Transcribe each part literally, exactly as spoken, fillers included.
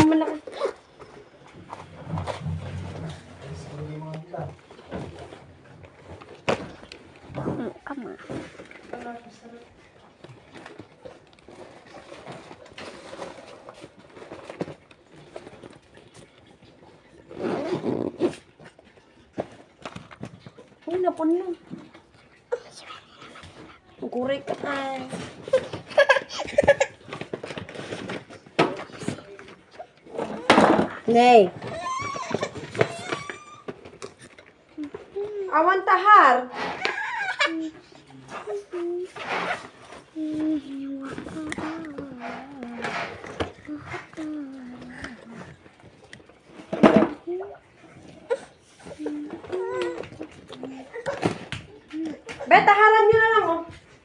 malaki. Hmm, come on. Uy, napon mo. Kukurik ka ay. Nay. Awan tahar. Bet, taharan nyo na lang, oh.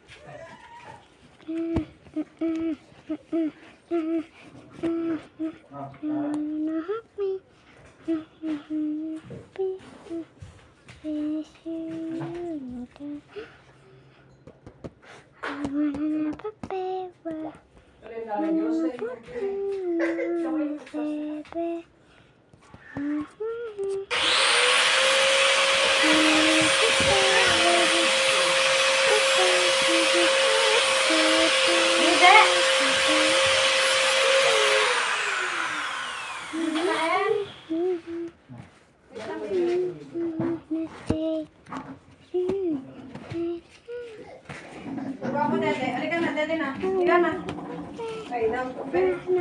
Vamos, Dede. Halika na, Dede na. Halika na. Ay, nang kape.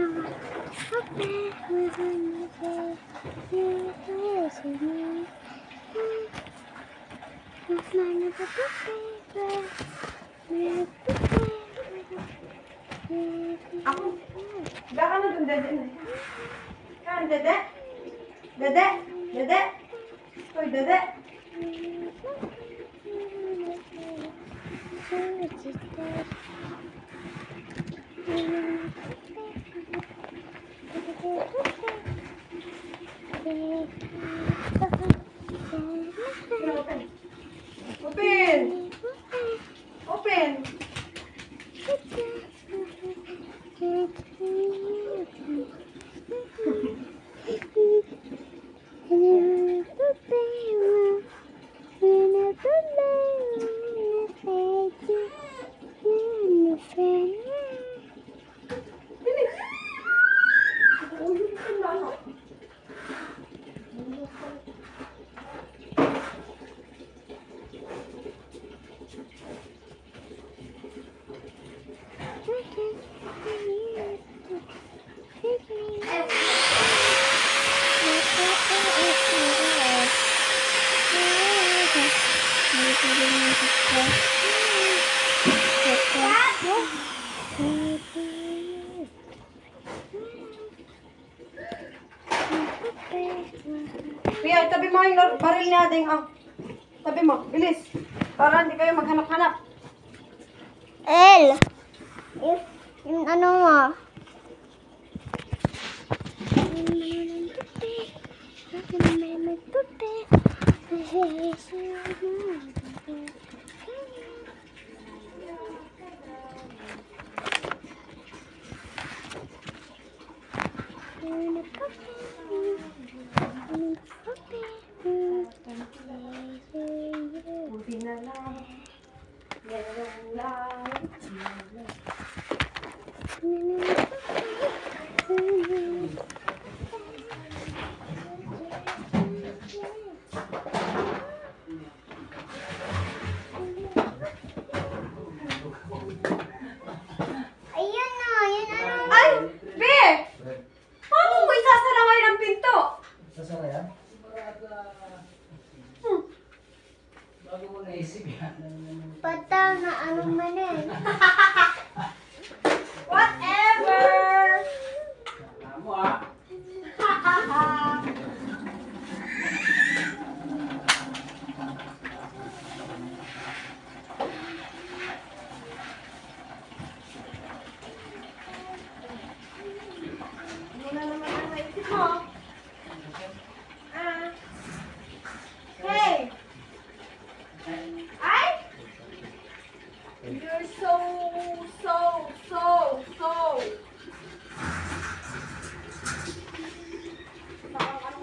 Ako. Higa ka na dun, Dede na. Kan, Dede. Dede. Dede. Hoy, Dede. Open. Open. Pia, tabi mo yung baril natin. Ah. Tabi mo, bilis. Para hindi kayo maghanap-hanap. El! If, yung ano mo? Buti na lang. Yan lang. Ayun na, yun ano. Ay! Be! Paano mo isasara ngayon ang pinto? Sasara yan?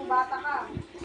bata ka.